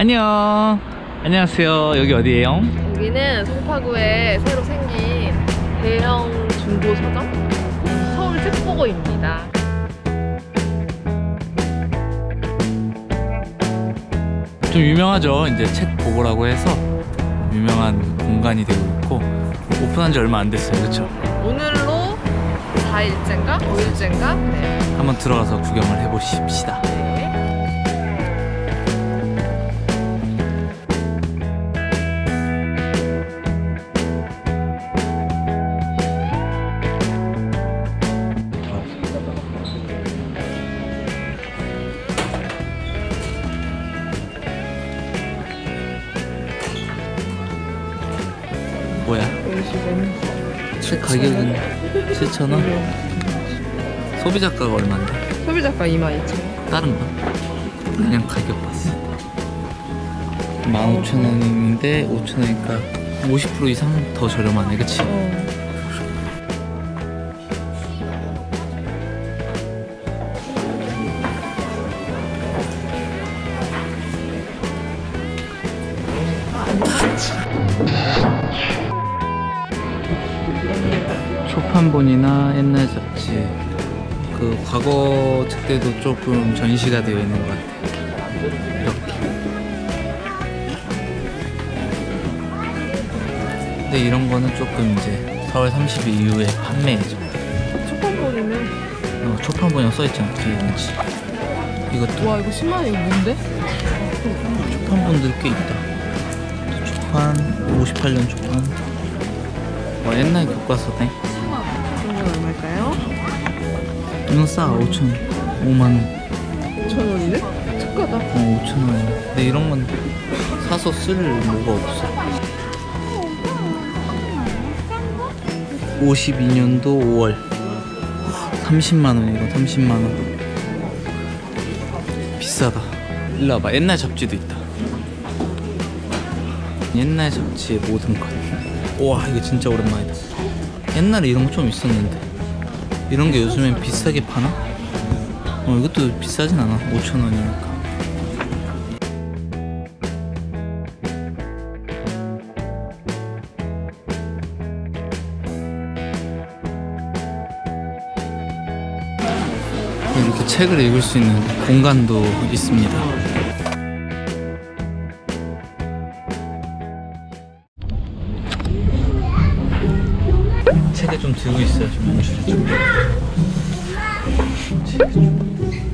안녕. 안녕하세요. 여기 어디예요? 여기는 송파구에 새로 생긴 대형 중고 서점 서울 책보고입니다. 좀 유명하죠. 이제 책보고라고 해서 유명한 공간이 되고 있고 오픈한 지 얼마 안 됐어요. 그렇죠? 오늘로 4일째인가? 5일째인가? 네. 한번 들어가서 구경을 해보십시다. 네. 뭐야? 책 가격은 7,000원? 소비자가가 얼마인데? 소비자가 22,000원. 다른 건? 그냥 가격 봤어. 15,000원인데 5,000원이니까 50% 이상 더 저렴하네, 그치? 초판본이나 옛날 잡지, 그 과거 책들도 조금 전시가 되어 있는 것 같아요. 이렇게. 근데 이런 거는 조금 이제 4월 30일 이후에 판매해줘. 초판본이네. 초판본이라고 써있잖아 뒤에. 그치? 이것도. 와, 이거 10만원. 이거 뭔데? 초판본들 꽤 있다. 초판 58년 초판. 와, 옛날 교과서네. 이건 얼마일까요? 이건 싸. 5,000원 5만원 5,000원이네? 착하다. 5,000원. 근데 이런 건 사서 쓸 뭐가 없어. 52년도 5월 30만원. 이거 30만원 비싸다. 일로 와봐. 옛날 잡지도 있다. 옛날 잡지의 모든 것. 우와, 이거 진짜 오랜만이다. 옛날에 이런 거 좀 있었는데 이런 게 요즘엔 비싸게 파나? 이것도 비싸진 않아. 5,000원이니까. 이렇게 책을 읽을 수 있는 공간도 있습니다. 책을 좀 들고 있어요. 좀 연출을 좀. 책을 좀.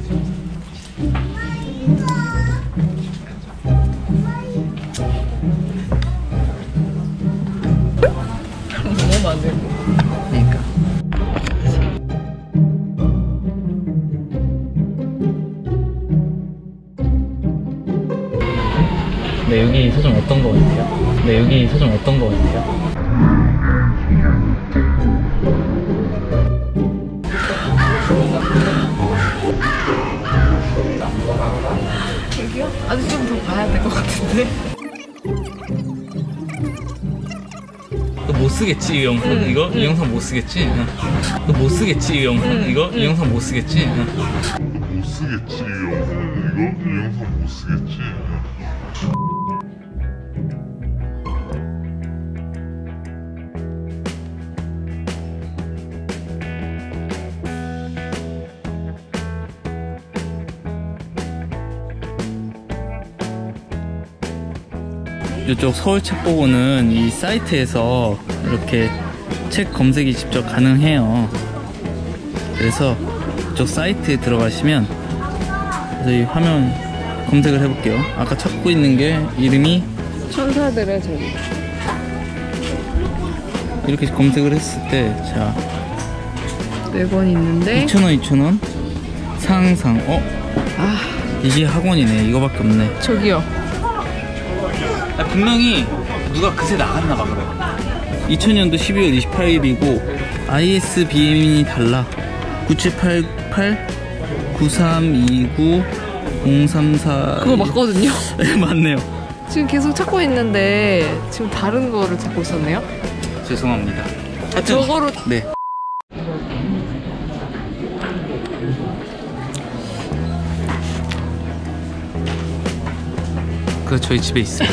너무 안 돼. 그러니까. 네, 여기 서점 어떤 거 같아요? 네, 여기 서점 어떤 거 같아요? 여기요? 아직 좀 더 봐야 될 것 같은데. 너 못 쓰겠지 이 영상? 이거? 이 영상 못 쓰겠지? 너 못 쓰겠지 이 영상? 이거? 이 영상 못 쓰겠지? 못 쓰겠지 이 영상 못 쓰겠지. 이쪽 서울 책보고는 이 사이트에서 이렇게 책 검색이 직접 가능해요. 그래서 이쪽 사이트에 들어가시면, 그래서 이 화면 검색을 해볼게요. 아까 찾고 있는 게 이름이 천사들의 저기. 이렇게 검색을 했을 때, 자, 4권 있는데 2,000원 2,000원 상상. 아, 이게 학원이네. 이거밖에 없네. 저기요. 분명히 누가 그새 나갔나봐. 그래. 2000년도 12월 28일이고 ISBN이 달라. 9788 9329 034. 그거 맞거든요. 네, 맞네요. 지금 계속 찾고 있는데 지금 다른 거를 찾고 있었네요. 죄송합니다. 하여튼 저거로. 네. 그거 저희 집에 있어요.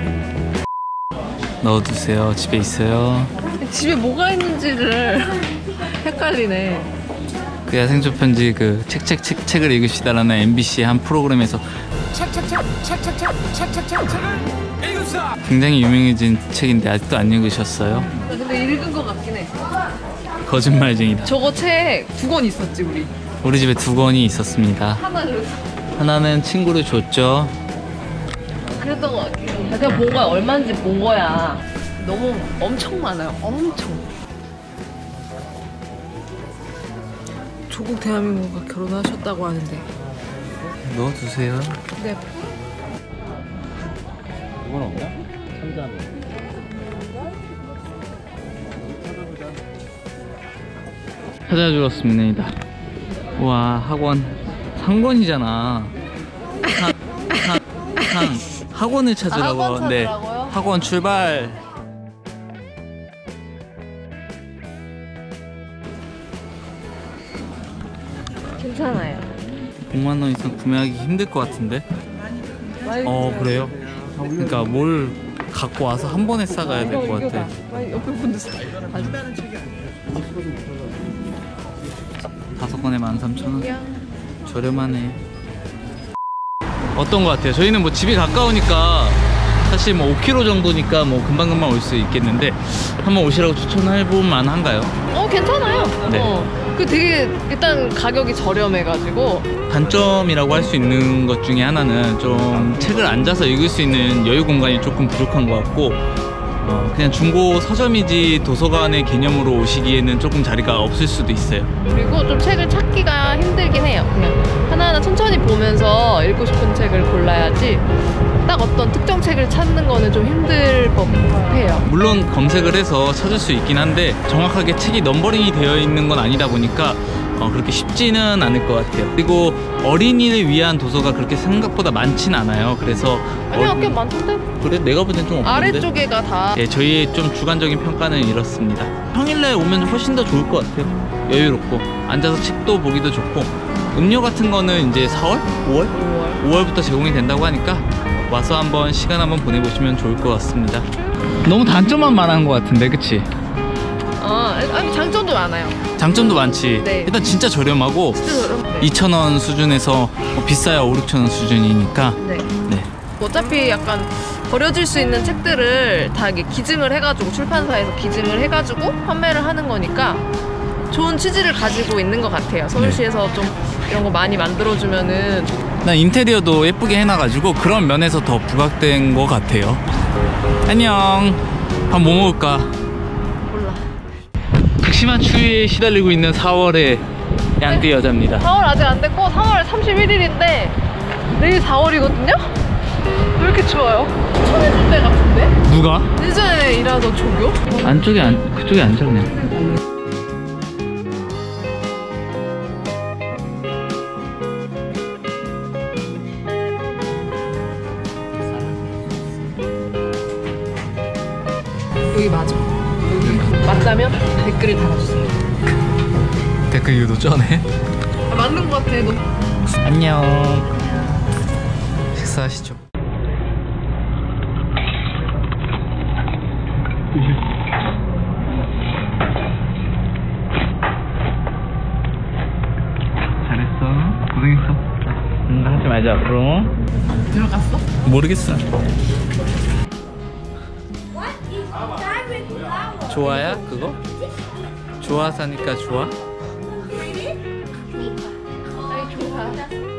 넣어두세요. 집에 있어요. 집에 뭐가 있는지를 헷갈리네. 그 야생초 편지 그 책을 읽으시다라는 MBC의 한 프로그램에서 굉장히 유명해진 책인데 아직도 안 읽으셨어요? 근데 읽은 것 같긴 해. 거짓말쟁이다. 저거 책 2권 있었지 우리. 우리 집에 2권이 있었습니다. 하나는 친구를 줬죠. 그랬던 것 같긴 해. 그냥 본 거야. 얼마인지 본 거야. 너무 엄청 많아요. 엄청. 조국 대한민국과 결혼하셨다고 하는데. 넣어두세요. 네. 이건 없나? 천장. 찾아주었습니다. 와, 학원 상권이잖아. 학원을 찾으라고. 학원 네, 찾으라고요? 학원 출발. 괜찮아요. 100만 원 이상 구매하기 힘들 것 같은데. 그래요? 그러니까 뭘 갖고 와서 한 번에 싸가야 될 것 같아. 옆에 분들 5권에 13,000원. 저렴하네. 어떤 것 같아요? 저희는 뭐 집이 가까우니까 사실 뭐 5km 정도니까 뭐 금방금방 올 수 있겠는데 한번 오시라고 추천해볼 만한가요? 괜찮아요. 네. 그 되게 일단 가격이 저렴해가지고. 단점이라고 할 수 있는 것 중에 하나는 좀 책을 앉아서 읽을 수 있는 여유 공간이 조금 부족한 것 같고 그냥 중고 서점이지 도서관의 개념으로 오시기에는 조금 자리가 없을 수도 있어요. 그리고 좀 책을 찾기가 힘들긴 해요. 그냥 하나하나 천천히 보면서 읽고 싶은 책을 골라야지 딱 어떤 특정 책을 찾는 거는 좀 힘들 법해요. 물론 검색을 해서 찾을 수 있긴 한데 정확하게 책이 넘버링이 되어 있는 건 아니다 보니까 그렇게 쉽지는 않을 것 같아요. 그리고 어린이를 위한 도서가 그렇게 생각보다 많진 않아요. 그래서 아니야, 꽤 많던데? 그래? 내가 볼 땐 좀 없는데? 아래쪽에가 다. 네, 저희의 좀 주관적인 평가는 이렇습니다. 평일날 오면 훨씬 더 좋을 것 같아요. 여유롭고 앉아서 책도 보기도 좋고 음료 같은 거는 이제 4월? 5월? 5월부터 제공이 된다고 하니까 와서 한번 시간 한번 보내보시면 좋을 것 같습니다. 너무 단점만 말하는 것 같은데, 그치? 아니 장점도 많아요. 장점도 많지. 네. 일단 진짜 저렴하고 진짜 저렴. 2,000원 수준에서 비싸야 5,000~6,000원 수준이니까. 네. 네. 어차피 약간 버려질 수 있는 책들을 다 이게 기증을 해가지고 출판사에서 기증을 해가지고 판매를 하는 거니까 좋은 취지를 가지고 있는 것 같아요. 서울시에서 좀 이런 거 많이 만들어주면은. 난 인테리어도 예쁘게 해놔가지고 그런 면에서 더 부각된 것 같아요. 안녕. 밥 뭐 먹을까? 몰라. 극심한 추위에 시달리고 있는 4월의 양띠 여자입니다. 4월 아직 안 됐고 3월 31일인데 내일 4월이거든요? 왜 이렇게 추워요? 추천해줄 때 같은데? 누가? 예전에 일하던 조교? 그쪽에 앉아 그냥. 여기 맞아. 여기 맞다면 댓글을 달아주세요. 댓글 유도 쩌네. 맞는 것 같아. 너. 안녕. 식사하시죠. 잘했어. 고생했어. 하지 말자 앞으로. 들어갔어? 모르겠어. 좋아야 그거? 좋아 사니까 좋아? 아니 좋아.